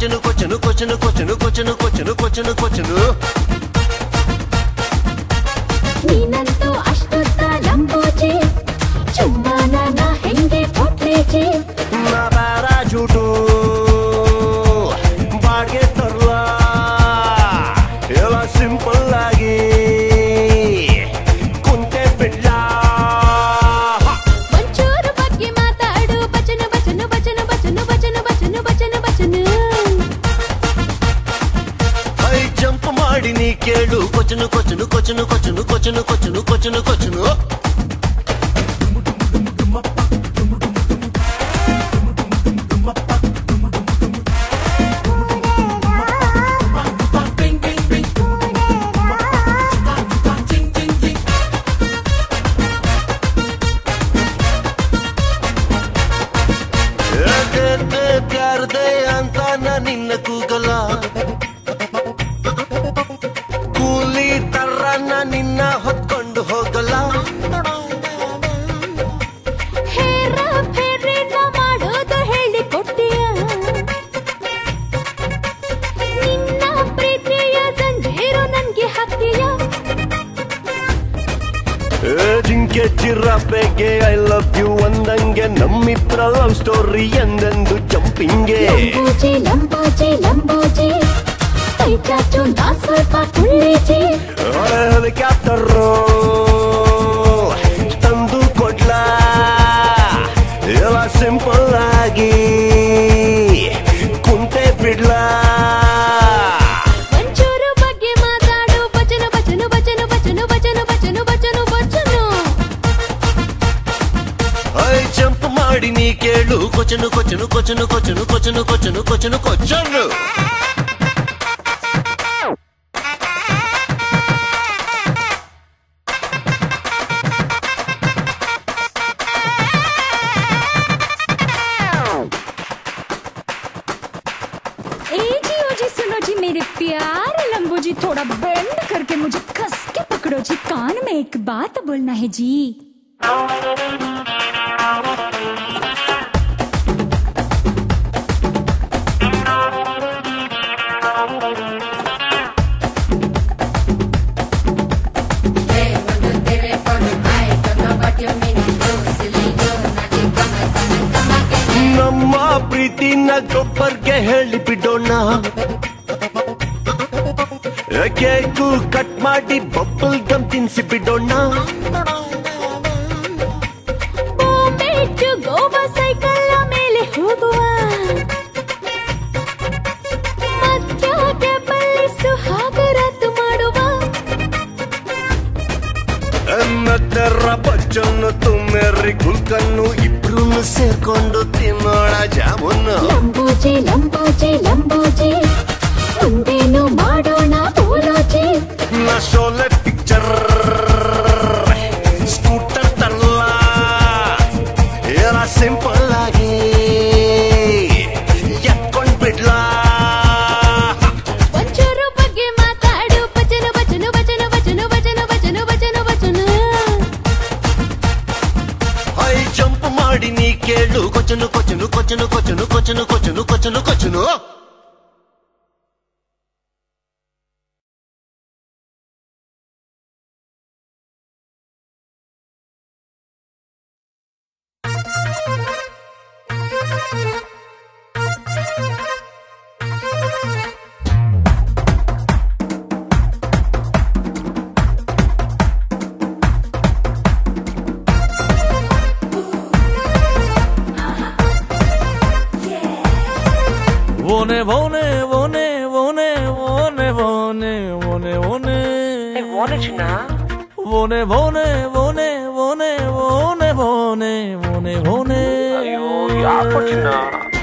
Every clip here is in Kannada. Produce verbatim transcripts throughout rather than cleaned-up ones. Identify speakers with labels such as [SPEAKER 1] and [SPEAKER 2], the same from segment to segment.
[SPEAKER 1] ಕೊಚ್ಚನು ಕೊಚ್ಚನು ಕೊಚ್ಚನು ಕೊಚ್ಚನು ಕೊಚ್ಚನು ಕೊಚ್ಚನು ಕೊಚ್ಚನು ಕೊಚ್ಚನು
[SPEAKER 2] ನೀನಂತೂ ಅಷ್ಟೊತ್ತ ಲಂಬೋಜಿ ಚುಮ್ಮಾನ ನಾ ಹೆಂಗೆ ಕೊಟ್ಲೇಜಿ
[SPEAKER 1] ನಾ ಬಾರ ಜೂಟು ಬಾಡ್ಗೆ ತರ್ಲ ಎಲ್ಲ ಸಿಂಪಲ್ ಆಗಿ ಕುಂತೆ ಬಿಡ್ಲ
[SPEAKER 2] ಒಂಚೂರು ಬಗ್ಗೆ ಮಾತಾಡು ಬಚನು ಬಚನು ಬಚನು ಬಚನು ಬಚನು ಬಚನು ಬಚನು ಬಚನು
[SPEAKER 1] ಐ ಜಂಪ್ ಮಾಡಿ ನೀ ಕೇಳು ಕೊಚ್ಚನು ಕೊಚ್ಚನು ಕೊಚ್ಚನು ಕೊಚ್ಚನು ಕೊಚ್ಚನು ಕೊಚ್ಚನು ಕೊಚ್ಚನು ಕೊಚ್ಚನು ಪ್ಯಾರದೆ ಅಂತ ನಾ ನಿನ್ನ ಕೂಗಲ ಕೂಲಿ ತರ ನಾ ನಿನ್ನ ಹೊತ್ಕೊಂಡು ಹೋಗಲ್ಲ
[SPEAKER 2] ಹೇರ ಫೇರಿನ ಮಾಡೋದು ಹೇಳಿ ಕೊಟ್ಟಿಯ ನಿನ್ನ ಪ್ರೀತಿಯ ಸಂಜೀರು ನನ್ಗೆ ಹಾಕ್ತೀಯ
[SPEAKER 1] ಜಿಂಕೆ ಚಿರಪೆಗೆ ಐ ಲವ್ ಯು ಅಂದಂಗೆ ನಮ್ಮಿತ್ರ ಲವ್ ಸ್ಟೋರಿ ಎಂದೆಂದು ಜಂಪಿಂಗೆ
[SPEAKER 2] ಲಂಬೋಜಿ ಲಂಬೋಜಿ ಲಂಬೋಜಿ ಕೈ ಚಾಚು ನಾ ಸ್ವಲ್ಪ ಕುಳ್ಳೇಜಿ
[SPEAKER 1] ಹೆಲಿಕಾಪ್ಟರ್ ತಂದು ಕೊಡ್ಲಾ ಎಲ್ಲ ಸಿಂಪಲ್ ಆಗಿ ಕುಂತೆ ಬಿಡ್ಲಾ
[SPEAKER 2] ಒಂಚೂರು ಬಗ್ಗೆ ಮಾತಾಡು ಬಚನು ಬಚನು ಬಚನು ಬಚನು ಬಚನು ಬಚನು ಬಚನು ಬಚನು
[SPEAKER 1] ಐ ಜಂಪ್ ಮಾಡಿ ನೀ ಕೇಳು ಕೊಚ್ಚನು ಕೊಚ್ಚನು ಕೊಚ್ಚನು ಕೊಚ್ಚನು ಕೊಚ್ಚನು ಕೊಚ್ಚನು ಕೊಚ್ಚನು ಕೊಚ್ಚನು
[SPEAKER 3] सुनो जी मेरे प्यारे लंबू जी थोड़ा बेंड करके मुझे कस के पकड़ो जी कान में एक बात बोलना है जी
[SPEAKER 1] ನಮ್ಮ ಪ್ರೀತಿನ ಗೊಬ್ಬರ್ಗೆ ಹೇಳಿ ಬಿಡೋಣ ಕೇಕು ಕಟ್ ಮಾಡಿ ಬಬ್ಬಲ್ ಗಮ್ ತಿನ್ಸಿ ಬಿಡೋಣ
[SPEAKER 2] ಗೋವಾ ಸೈಕಲ್ ಮೇಲೆ ಹೋಗುವ ಮಧ್ಯಾಹ್ನ ಬಲ್ಲಿ ಸುಹಾಗರಾತು ಮಾಡುವ
[SPEAKER 1] ಎನ್ನದರ ಬಚ್ಚನ್ನು ತುಮ್ಮೆರಿ ಗುಲ್ಕನ್ನು ಇಬ್ರು ಸೇರ್ಕೊಂಡು ತಿನ್ನೋಣ ಜಾಮೂನು
[SPEAKER 2] ಲಂಬೋಜಿ ಲಂಬೋಜಿ ಲಂಬೋಜಿ ಮುಂದೇನು ಮಾಡೋಣ ಬೋಲೋಜಿ
[SPEAKER 1] ನಾ ಶೋಲೆ ಪಿಕ್ಚರ್ ಸ್ಕೂಟರ್ ತರಲ್ಲ ಎಲ್ಲ ಸಿಂಪಲ್ ಆಗಿ ಎತ್ಕೊಂಡ್ ಬಿಡ್ಲಾ
[SPEAKER 2] ಒಂಚೂರು ಬಗ್ಗೆ ಮಾತಾಡು ಬಚನು ಬಚನು ಬಚನು ಬಚನು ಬಚನು ಬಚನು ಬಚನು ಬಚನು
[SPEAKER 1] ಐ ಜಂಪ್ ಮಾಡಿ ನೀ ಕೇಳು ಕೊಚ್ಚನು ಕೊಚ್ಚನು ಕೊಚ್ಚನು ಕೊಚ್ಚನು ಕೊಚ್ಚನು ಕೊಚ್ಚನು ಕೊಚ್ಚನು ಕೊಚ್ಚನು
[SPEAKER 4] Vone vone vone vone vone vone vone vone
[SPEAKER 5] Hey, vone china.
[SPEAKER 4] Vone vone vone vone vone vone vone vone.
[SPEAKER 5] Ayo, yaako china.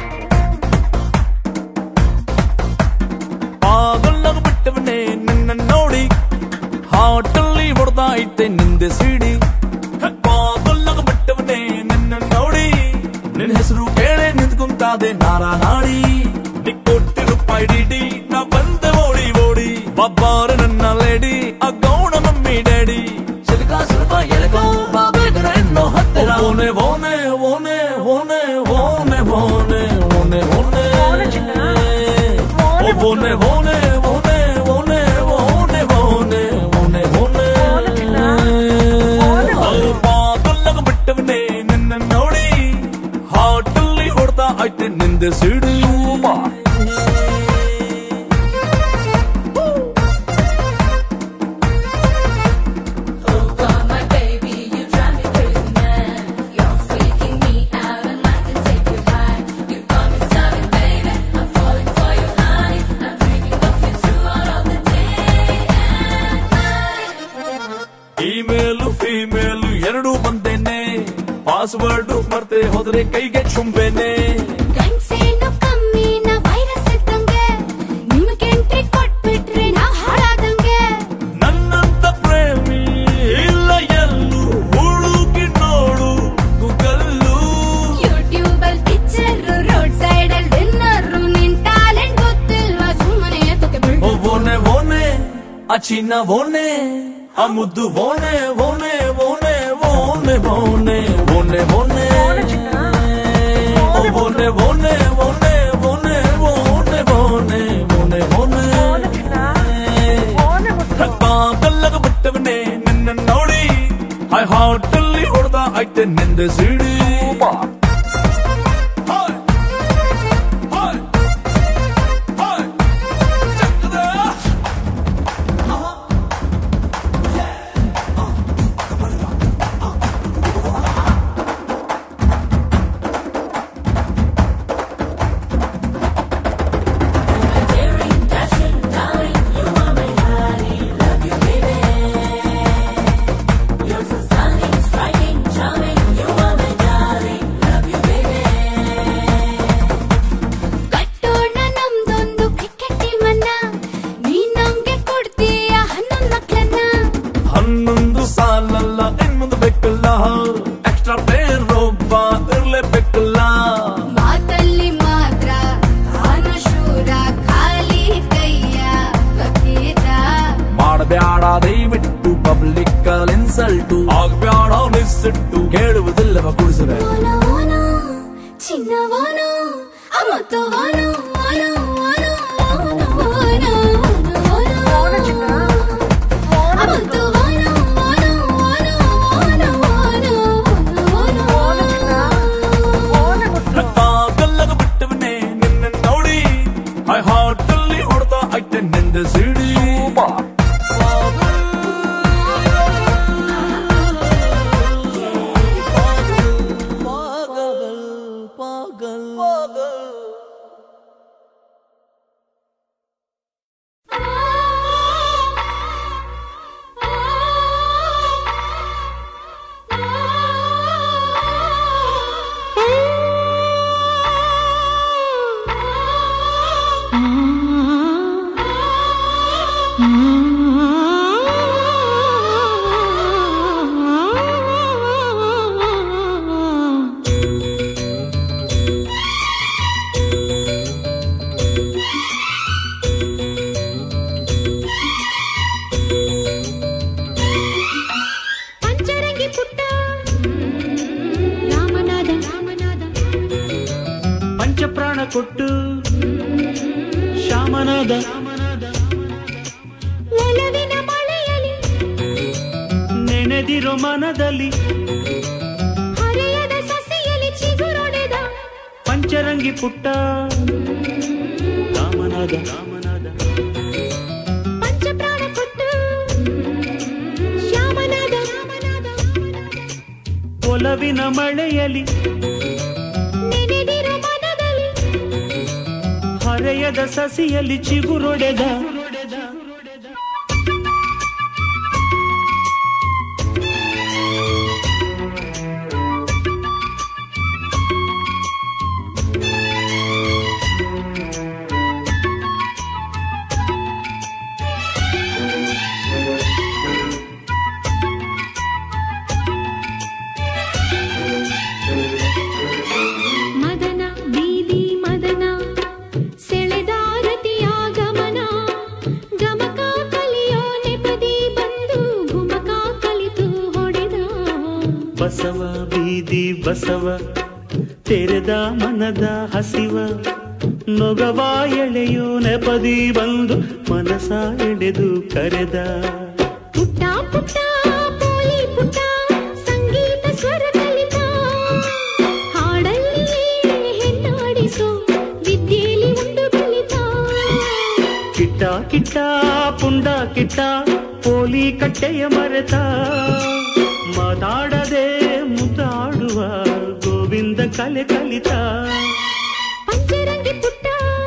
[SPEAKER 4] ಪಾಗಲ್ಲಾಗ ಬಿಟ್ಟವನೇ ನಿನ್ನ ನೋಡಿ ಹಾಟಲ್ಲಿ ಹೊಡೆದ ಐತೆ ನಿಂದೆ ಸಿಡಿ ಪಾಗಲ್ಲಾಗ ಬಿಟ್ಟವನೇ ನಿನ್ನ ನೋಡಿ ನಿನ್ನ ಹೆಸರು ಕೇಳೆ ನಿಂತ್ಕೊಂತಾದೆ ನಾರಾ ನಾಡಿ ನಿಕ್ಕೊಟ್ಟಿ ರೂಪಾಯಿ ಡಿಡಿ ನಾ ಬಂದೆ ಓಡಿ ಓಡಿ ಬಬ್ಬಾರ ನನ್ನ ಲೇಡಿ ಆ ಗೌಣ ಮಮ್ಮಿ ಡ್ಯಾಡಿ ಚಿಲಕ ಸ್ವಲ್ಪ ಎಳಕೋ ಬಾಬೇಗರ ಇನ್ನೋ ಹತ್ತಿರ ಓನೆ ಓನೆ ಓನೆ ಓನೆ ಓನೆ ಓನೆ ಓನೆ ಓನೆ ವೋನೆ ವೋನೆ ವೋನೆ ವೋನೆ ವೋನೆ ವೋನೆ ವೋನೆ ವೋನೆ ಪಾದಲ್ಲಾಗ ಬಿಟ್ಟವನೇ ನಿನ್ನ ನೋಡಿ ಹಾಟಲ್ಲಿ ಹೊಡ್ತಾ ಐತೆ ನಿಂದೆ ಸಿಡಿ ಪಾಸ್ವರ್ಡ್ ಮರ್ತೆ ಹೋದ್ರೆ ಕೈಗೆ ಚುಂಬೆನೆ
[SPEAKER 2] ಗಂಡ್ಸೇನು ಕಮ್ಮಿನ ವೈರಸ್ ಇದ್ದಂಗೆ ನಿಮ್ಗೆ ಎಂಟ್ರಿ ಕೊಟ್ಬಿಟ್ರೆ ನಾ ಹಾಳಾದಂಗೆ
[SPEAKER 4] ನನ್ನಂತ ಪ್ರೇಮಿ ಇಲ್ಲ ಎಲ್ಲೂ ಹುಡುಕಿ ನೋಡು ಗೂಗಲ್ಲು
[SPEAKER 2] ಯೂಟ್ಯೂಬ್ ಅಲ್ಲಿ ಪಿಕ್ಚರ್ ರೋಡ್ ಸೈಡ್ ಅಲ್ಲಿ ಡಿನ್ನರ್ ನಿನ್ ಟ್ಯಾಲೆಂಟ್ ಗೊತ್ತಿಲ್ವಾ ಸುಮ್ಮನೆ ಎತ್ತಕ್ಕೆ ಬಿಡು
[SPEAKER 4] ವೋನೆ ವೋನೆ ಆ ಚಿನ್ನ ವೋನೆ ಆ ಮುದ್ದು ವೋನೆ ವೋನೆ ವೋನೆ ವೋನೆ ವೋನೆ ವೋನೆ ವೋನೆ ವೋನೆ ವೋನೆ ವೋನೆ ವೋನೆ ವೋನೆ ವೋನೆ ವೋನೆ ವೋನೆ ಪಾದಲ್ಲಾಗ ಬಿಟ್ಟವನೇ ನಿನ್ನ ನೋಡಿ ಐ ಹಾಟಲ್ಲಿ ಹೊಡೆದ ಐತೆ ನಿಂದೆ ಸಿಡಿ ದಯವಿಟ್ಟು ಪಬ್ಲಿಕ್ ಅಲ್ಲಿ ಇನ್ಸಲ್ಟು ಆಗ್ಬ್ಯಾಡ ನಿಸ್ಸಿಟ್ಟು ಕೇಳುವುದಿಲ್ಲವ ಕುಡಿಸಿದೆ
[SPEAKER 2] ಚಿನ್ನವಾನು ಅಮೃತವಾನು
[SPEAKER 4] ಪಾದಲ್ಲಾಗ ಬಿಟ್ಟವನೇ ನಿನ್ನ ನೋಡಿ ಐ ಹಾಟಲ್ಲಿ ಹೊಡೆದ ಐತೆ ನಿಂದ ಸಿಡಿ ಪಂಚಪ್ರಾಣ ಕೊಟ್ಟು ಶ್ಯಾಮನಾದ
[SPEAKER 2] ಒಲವಿನ ಮಳೆಯಲಿ
[SPEAKER 4] ನೆನೆದಿರೋ ಮನದಲ್ಲಿ
[SPEAKER 2] ಹರೆಯದ ಸಸಿಯಲ್ಲಿ ಚಿಗುರೊಡೆದ
[SPEAKER 4] ಪಂಚರಂಗಿ ಪುಟ್ಟ ರಾಮನಾದ ರಾಮನಾದ
[SPEAKER 2] ಪಂಚಪ್ರಾಣ ಕೊಟ್ಟು ಶ್ಯಾಮನಾದ
[SPEAKER 4] ಒಲವಿನ ಮಳೆಯಲಿ
[SPEAKER 2] ನೆನೆದಿರೋ ಮನದಲ್ಲಿ
[SPEAKER 4] ಹರೆಯದ ಸಸಿಯಲ್ಲಿ ಚಿಗುರೊಡೆದ
[SPEAKER 2] ಮದನ ಬೀದಿ ಮದನ ಸೆಳೆದಾರತಿಯ ಗಮನ ಗಮಕ ಕಲಿಯೋ ನೆಪದಿ ಬಂದು ಗುಮಕ ಕಲಿತು ಹೊಡೆದ
[SPEAKER 4] ಬಸವ ಬೀದಿ ಬಸವ ತೆರೆದ ಮನದ ಹಸಿವ
[SPEAKER 6] ನೊಗವ ಎಳೆಯೋ ನೆಪದಿ ಬಂದು ಮನಸ ಎಳೆದು ಕರೆದ
[SPEAKER 2] ಪುಟ್ಟ ಪುಟ್ಟ ಪೋಲಿ ಪುಟ್ಟ ಸಂಗೀತ ಸ್ವರ ಕಲಿತ ಹಾಡಲ್ಲಿಯೇ ಹೆಣ್ಣಾಡಿಸೋ ವಿದ್ಯೆಯಲ್ಲಿ ಉಂಡು ಕಲಿತ
[SPEAKER 6] ಕಿಟ್ಟ ಕಿಟ್ಟ ಪುಂಡ ಕಿಟ್ಟ ಪೋಲಿ ಕಟ್ಟೆಯ ಮರೆತ ಮಾತಾಡದೆ ಮುದ್ದಾಡುವ ಗೋವಿಂದ ಕಲೆ ಕಲಿತ
[SPEAKER 2] ಪಂಚರಂಗಿ ಪುಟ್ಟ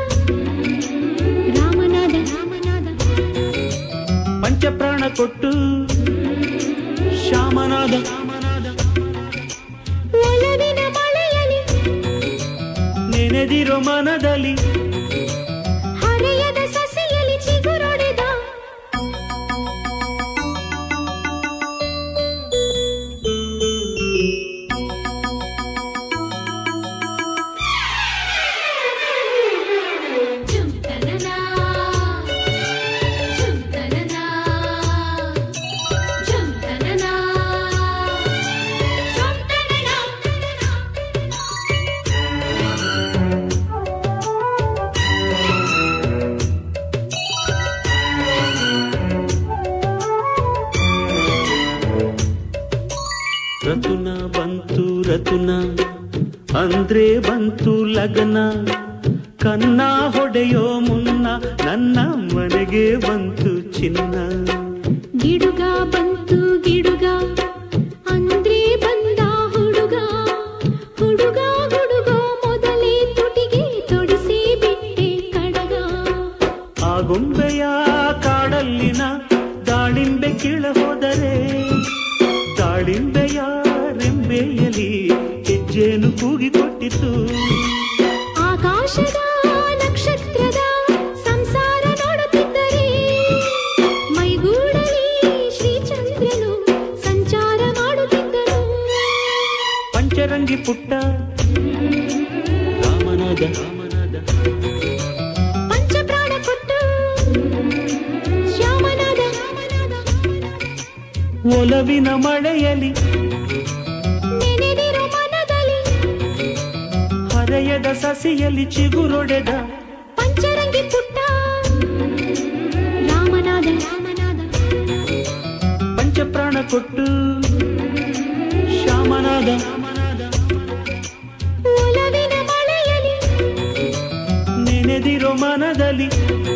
[SPEAKER 2] ರಾಮನಾದ ರಾಮನಾದ
[SPEAKER 6] ಪಂಚಪ್ರಾಣ ಕೊಟ್ಟು ಶ್ಯಾಮನಾದ
[SPEAKER 2] ಒಲವಿನ ಮಳೆಯಲಿ
[SPEAKER 6] ನೆನೆದಿರೋ ಮನದಲ್ಲಿ
[SPEAKER 2] ಹರೆಯದ ಸಸಿಯಲ್ಲಿ ಚಿಗುರೊಡೆದ ಜುಮ್ತನನಾ ಜುಮ್ತನನಾ ಜುಮ್ತನನಾ ಜುಮ್ತನನಾ
[SPEAKER 6] ರತುನ ಬಂತು ರತುನ ಅಂದ್ರೆ ಬಂತು ಲಗನ ಕನ್ನ ಹೊಡೆಯೋ ಮುನ್ನ ನನ್ನ ಮನೆಗೆ ಬಂತು ಚಿನ್ನ
[SPEAKER 2] ಗಿಡುಗ ಬಂತು ಗಿಡುಗ ಅಂದ್ರೆ ಬಂದ ಹುಡುಗ ಹುಡುಗ ಹುಡುಗ ಮೊದಲೇ ತುಟಿಗೆ ತೊಡಿಸಿ ಬಿಟ್ಟೆ ಕಡಗ
[SPEAKER 6] ಆ ಗೊಂಬೆಯ ಕಾಡಲ್ಲಿನ ದಾಳಿಂಬೆ ಕೀಳ ಹೋದರೆ ದಾಳಿಂಬೆಯ ರೆಂಬೆಯಲಿ ಹೆಜ್ಜೆನು ಕೂಗಿಕೊಟ್ಟಿತು
[SPEAKER 2] ಆಕಾಶದ ನಕ್ಷತ್ರದ ಸಂಸಾರ ನೋಡುತ್ತಿದ್ದರೆ ಮೈಗೂಡಲಿ ಶ್ರೀಚಂದ್ರನು ಸಂಚಾರ ಮಾಡುತ್ತಿದ್ದನು
[SPEAKER 6] ಪಂಚರಂಗಿ ಪುಟ್ಟ ರಾಮನಾದ ರಾಮನಾದ
[SPEAKER 2] ಪಂಚಪ್ರಾಣ ಕೊಟ್ಟು ಶ್ಯಾಮನಾದ
[SPEAKER 6] ಒಲವಿನ ಮಳೆಯಲಿ
[SPEAKER 2] ನೆನೆದಿರೋ ಮನದಲ್ಲಿ
[SPEAKER 6] ಹರೆಯದ ಸಸಿಯಲ್ಲಿ ಚಿಗುರೊಡೆದ
[SPEAKER 2] ಪಂಚರಂಗಿ ಪುಟ್ಟ ರಾಮನಾದ ರಾಮನಾದ
[SPEAKER 6] ಪಂಚಪ್ರಾಣ ಕೊಟ್ಟು ಶ್ಯಾಮನಾದ
[SPEAKER 2] ಒಲವಿನ ಮಳೆಯಲಿ
[SPEAKER 6] ನೆನೆದಿರೋ ಮನದಲ್ಲಿ